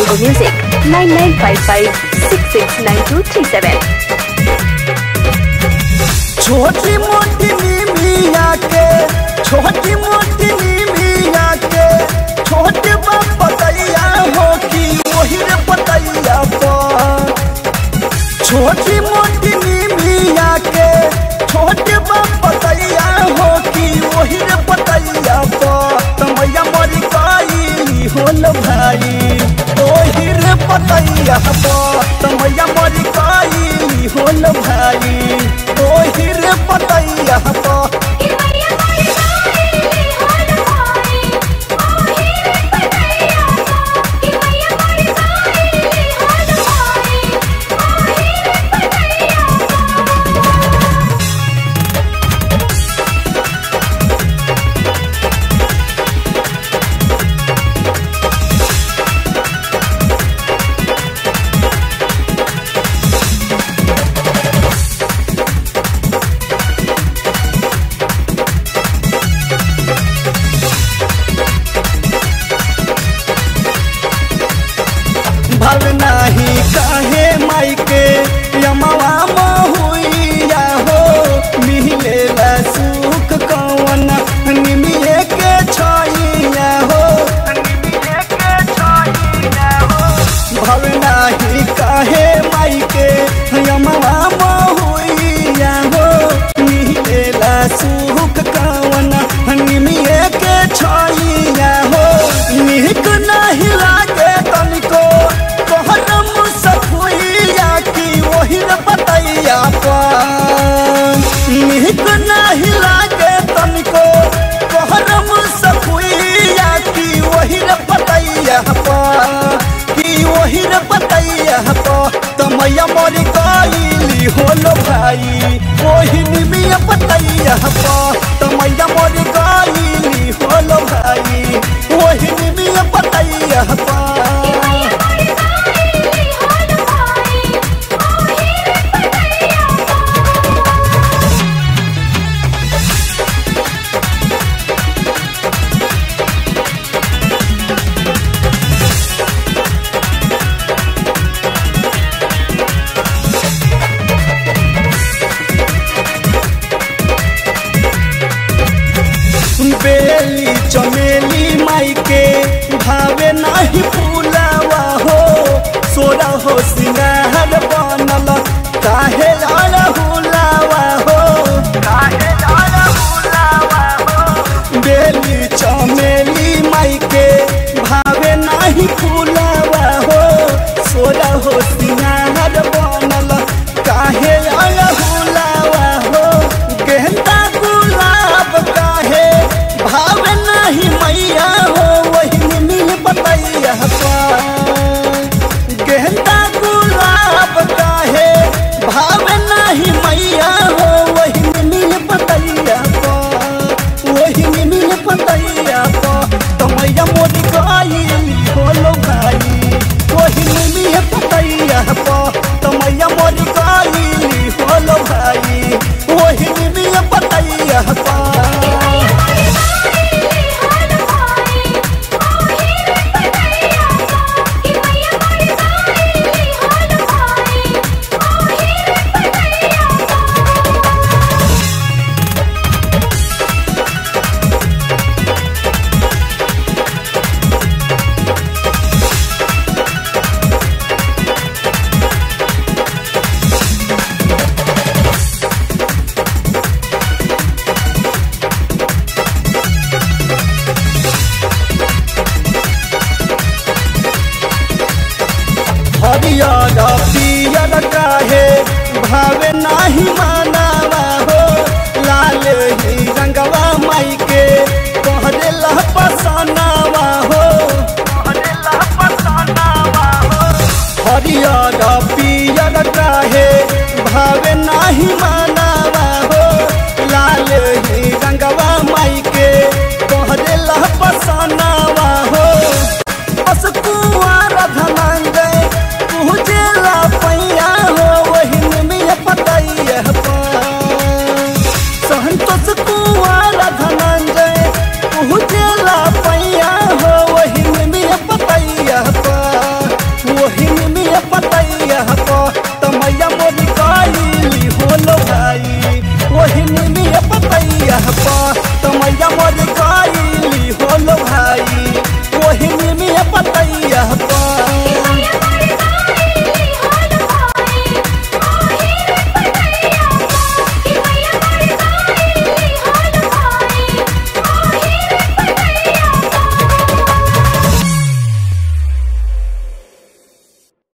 Mango Music 9955669237। छोटी मोटी मिया के छोटे बाप पतैया हो कि वही रे पतैया पर। छोटी मोटी मिया के छोटे बाप पतैया हो कि वही रे पतैया पर। तमैया मरी गई होल भाई वही रे पतैया पर। तमैया मरी गई होल भाई वही रे पतैया पर। भव नाही काहे माई के यमवा महुइया हो मिलेला सुख कौन निमिये के छैया हो। भव नाही काहे माई के यमवा महुइया हो मिलेला सुख कौन निमिये के छैया हो। निक नहीं लागे तनिको निक नहीं लागे तनिको कहरम सखुइया की वही रे पतैया की वही रे पतैया तमैया मरी गईली होलो भाई वही निमिया पतैया तमैया मरी गईली होलो भाई वही निमिया पतैया बेली चमेली माई के भावे नहीं फूलावा हो। सोरा हो सिंगार बनल काहे लाला हुलावा हो। बेली चमेली माई के भावे नहीं फूलावा हो। सोरा हो सिंगार बनल काहे लाला हुलावा हो। गेंदा गुलाब काहे भाव नहीं मैया हो वही मिल पतैया गेंदा गुलाब काहे भाव नहीं मैया हो वही मिल पतैया वही मिल पतैया तमैया मोरी गईली होलो भाई वही मिल पतैया तमैया मोरी गईली होलो भाई वही मिल पतैया हरियर पियर काहे भावे नाही मानावा हो। लाल ही रंगवा माई के कहरेला पसनावा हो। हरियर पियर काहे भावे नाही मानावा हो। लाल ही रंगवा माई के कहरेला पसनावा हो। बस कुंवर धनंग पूजेला पैया हो वही में पतैया संतोष कुंवर